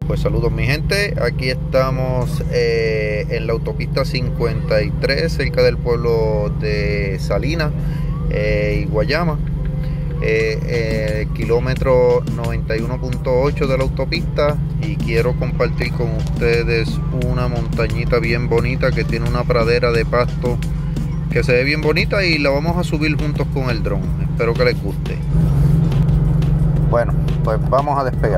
Pues saludos mi gente, aquí estamos en la autopista 53 cerca del pueblo de Salinas y Guayama, kilómetro 91.8 de la autopista, y quiero compartir con ustedes una montañita bien bonita que tiene una pradera de pasto que se ve bien bonita y la vamos a subir juntos con el dron. Espero que les guste. Bueno, pues vamos a despegar.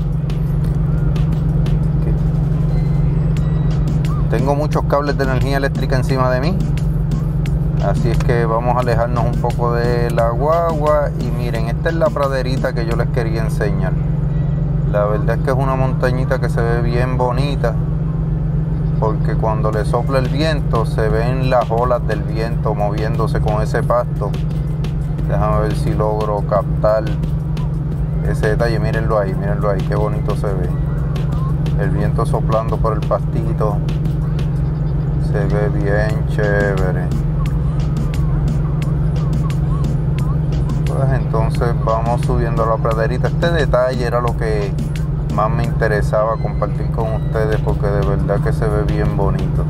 Tengo muchos cables de energía eléctrica encima de mí, así es que vamos a alejarnos un poco de la guagua. Y miren, esta es la praderita que yo les quería enseñar. La verdad es que es una montañita que se ve bien bonita, porque cuando le sopla el viento se ven las olas del viento moviéndose con ese pasto. Déjame ver si logro captar ese detalle. Mírenlo ahí, qué bonito se ve. El viento soplando por el pastito. Se ve bien chévere. Pues entonces vamos subiendo a la praderita. Este detalle era lo que más me interesaba compartir con ustedes, porque de verdad que se ve bien bonito.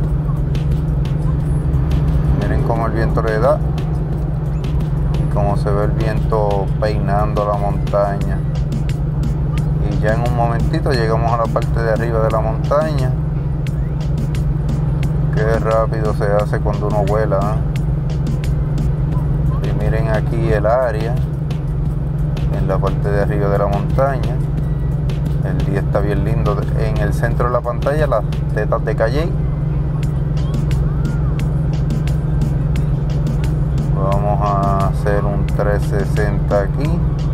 Miren cómo el viento le da y cómo se ve el viento peinando la montaña. Y ya en un momentito llegamos a la parte de arriba de la montaña. Qué rápido se hace cuando uno vuela, ¿eh? Y miren aquí el área en la parte de arriba de la montaña. El día está bien lindo. En el centro de la pantalla las tetas de Calle. Vamos a hacer un 360 aquí.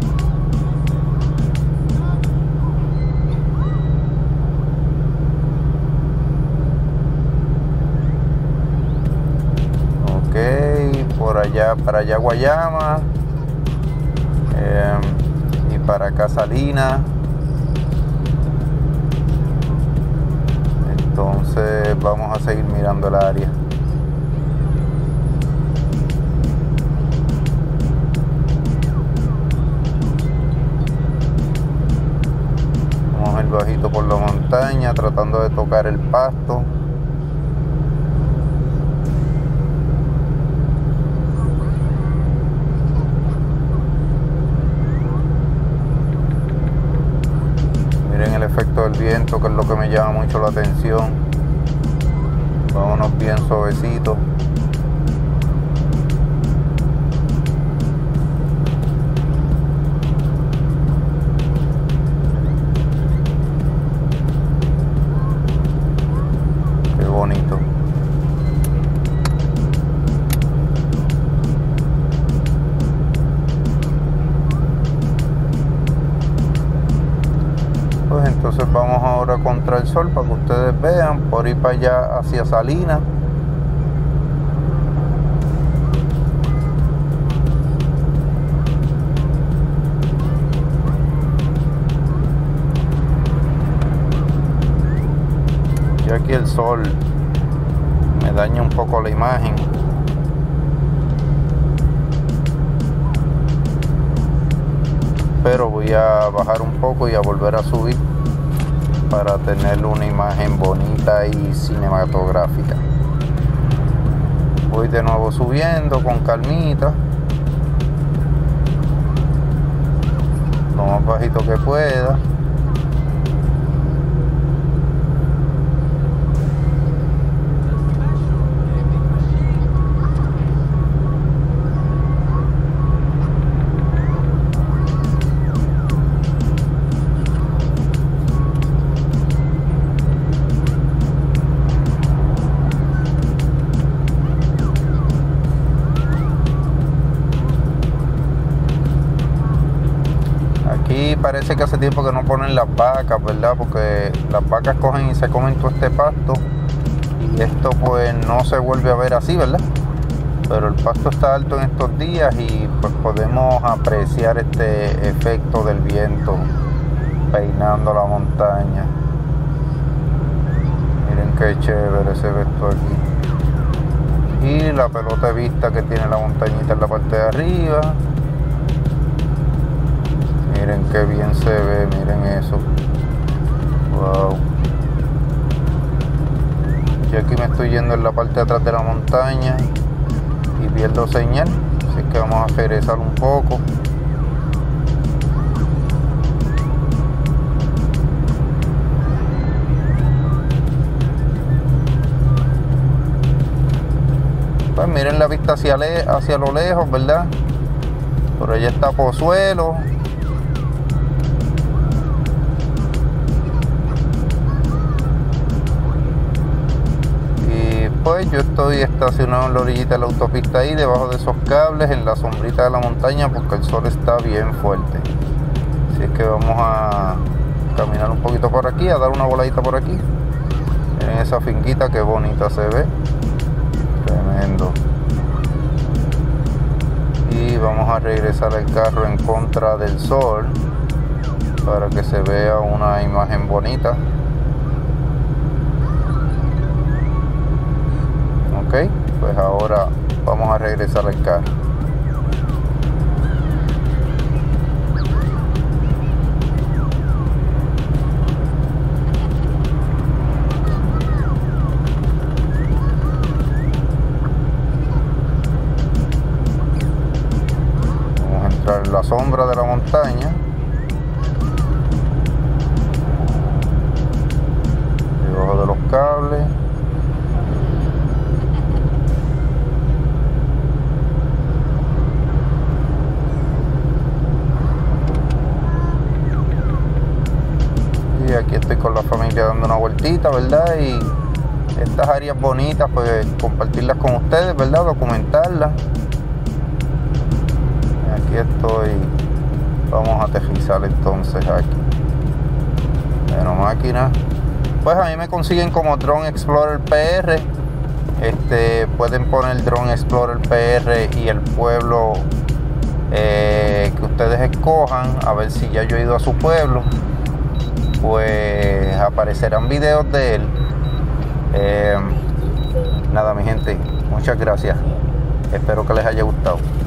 Por allá, para allá Guayama, y para acá Salinas. Entonces vamos a seguir mirando el área. Vamos a ir bajito por la montaña, tratando de tocar el pasto. El efecto del viento, que es lo que me llama mucho la atención. Vámonos bien suavecito. Qué bonito. Entonces vamos ahora contra el sol para que ustedes vean, por ir para allá hacia Salinas. Y aquí el sol me daña un poco la imagen. Pero voy a bajar un poco y a volver a subir para tener una imagen bonita y cinematográfica. Voy de nuevo subiendo con calmita, lo más bajito que pueda. Aquí parece que hace tiempo que no ponen las vacas, ¿verdad? Porque las vacas cogen y se comen todo este pasto, y esto pues no se vuelve a ver así, ¿verdad? Pero el pasto está alto en estos días y pues podemos apreciar este efecto del viento peinando la montaña. Miren qué chévere se ve esto aquí. Y la pelota de vista que tiene la montañita en la parte de arriba. Miren qué bien se ve, miren eso. Wow. estoy yendo en la parte de atrás de la montaña y pierdo señal, así que vamos a regresar un poco. Pues miren la vista hacia lo lejos, ¿verdad? Por allá está Pozuelo. Y pues yo estoy estacionado en la orillita de la autopista ahí, debajo de esos cables, en la sombrita de la montaña, porque el sol está bien fuerte. Así es que vamos a caminar un poquito por aquí, a dar una voladita por aquí. Miren esa finquita, qué bonita se ve. Tremendo. Y vamos a regresar el carro en contra del sol para que se vea una imagen bonita. Ok, pues ahora vamos a regresar el carro. En la sombra de la montaña, debajo de los cables. Y aquí estoy con la familia dando una vueltita, ¿verdad? Y estas áreas bonitas, pues compartirlas con ustedes, ¿verdad? Documentarlas. Aquí estoy, vamos a aterrizar entonces aquí. Bueno, máquina. Pues a mí me consiguen como Drone Explorer PR. Pueden poner Drone Explorer PR y el pueblo que ustedes escojan, a ver si ya yo he ido a su pueblo. Pues aparecerán videos de él. Nada, mi gente, muchas gracias. Espero que les haya gustado.